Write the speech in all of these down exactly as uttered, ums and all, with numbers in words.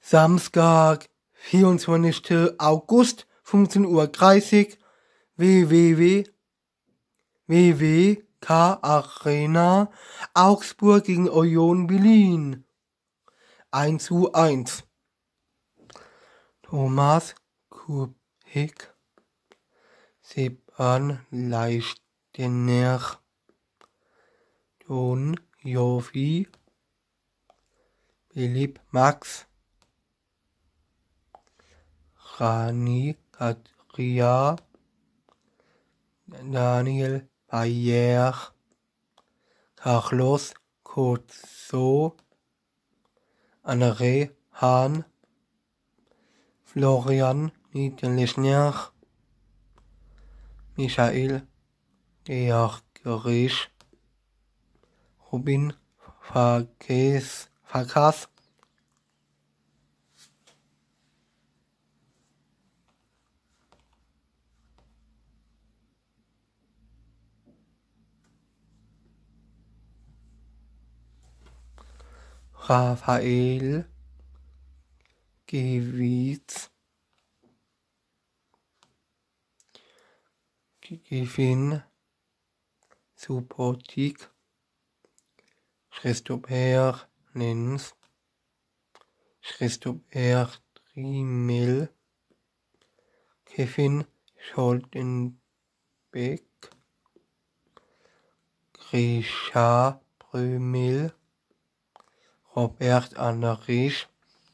Samstag, vierundzwanzigster August, fünfzehn Uhr dreißig, w w w punkt w w K Arena, Augsburg gegen Union Berlin, eins zu eins. Thomas Kubik, Seban Leistener, Don Jovi, Philipp Max, Rani Katria, Daniel Bayer, Carlos Corso, André Hahn, Florian Niederlechner, Michael Georgerisch, Robin Farkas, Farkas, Raphael Gewitz, Kevin Subotic, Christopher Lenz, Christopher Trimel, Kevin Scholtenbeck, Grisha Brömel, Robert Andrich,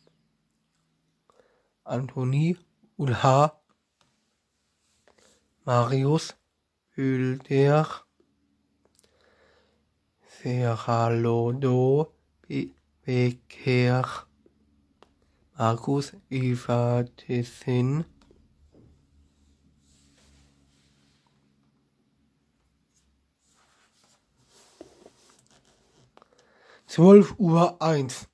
Anthony Ulha, Marius Hülder, Serralodo Becker, Markus Ivatesen, zwölf Uhr eins.